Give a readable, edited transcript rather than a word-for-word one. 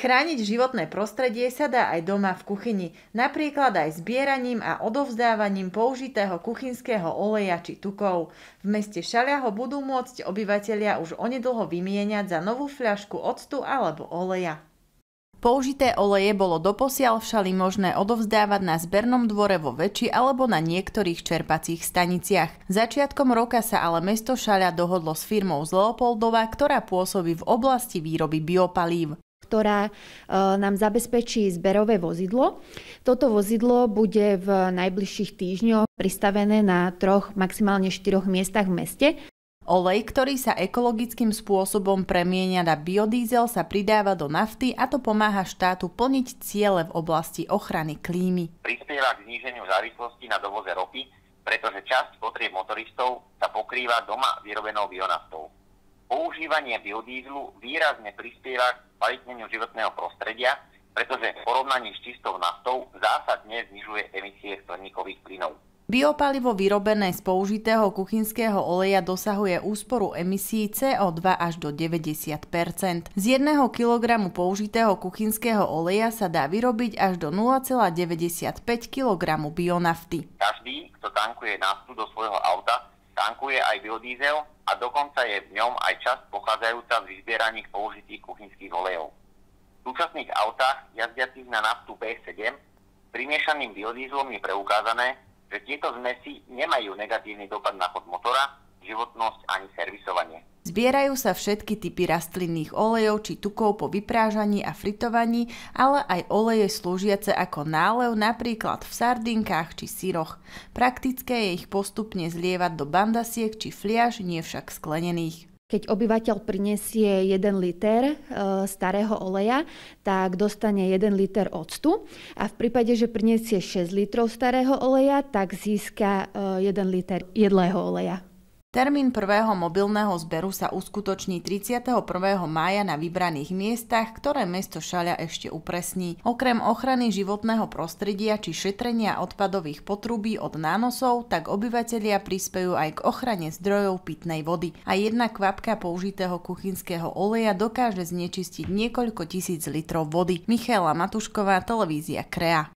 Chrániť životné prostredie sa dá aj doma v kuchyni, napríklad aj zbieraním a odovzdávaním použitého kuchynského oleja či tukov. V meste Šaľa ho budú môcť obyvatelia už onedlho vymieňať za novú fľašku octu alebo oleja. Použité oleje bolo doposiaľ v Šali možné odovzdávať na zbernom dvore vo Veči alebo na niektorých čerpacích staniciach. Začiatkom roka sa ale mesto Šaľa dohodlo s firmou z Leopoldova, ktorá pôsobí v oblasti výroby biopalív, ktorá nám zabezpečí zberové vozidlo. Toto vozidlo bude v najbližších týždňoch pristavené na 3, maximálne 4 miestach v meste. Olej, ktorý sa ekologickým spôsobom premieňa na biodiesel, sa pridáva do nafty a to pomáha štátu plniť ciele v oblasti ochrany klímy. Prispieva k zníženiu závislosti na dovoze ropy, pretože časť potrieb motoristov sa pokrýva doma vyrobenou bionaftou. Používanie biodízlu výrazne prispieva k kvalitneniu životného prostredia, pretože v porovnaní s čistou naftou zásadne znižuje emisie skleníkových plynov. Biopalivo vyrobené z použitého kuchynského oleja dosahuje úsporu emisí CO2 až do 90%. Z 1 kg použitého kuchynského oleja sa dá vyrobiť až do 0,95 kg bionafty. Každý, kto tankuje naftu do svojho auta, tankuje aj biodiesel a dokonca je v ňom aj časť pochádzajúca z vyzbieraných použitých kuchynských olejov. V súčasných autách jazdiacich na naftu B7 primiešaným biodieslom je preukázané, že tieto zmesi nemajú negatívny dopad na chod motora, životnosť ani servisovanie. Zbierajú sa všetky typy rastlinných olejov či tukov po vyprážaní a fritovaní, ale aj oleje slúžiace ako nálev napríklad v sardinkách či syroch. Praktické je ich postupne zlievať do bandasiek či fliaž, nie však sklenených. Keď obyvateľ prinesie 1 liter starého oleja, tak dostane 1 liter octu a v prípade, že prinesie 6 litrov starého oleja, tak získa 1 liter jedlého oleja. Termín prvého mobilného zberu sa uskutoční 31. mája na vybraných miestach, ktoré mesto Šaľa ešte upresní. Okrem ochrany životného prostredia či šetrenia odpadových potrubí od nánosov, tak obyvatelia prispejú aj k ochrane zdrojov pitnej vody. A 1 kvapka použitého kuchynského oleja dokáže znečistiť niekoľko tisíc litrov vody. Michaela Matušková, televízia KREA.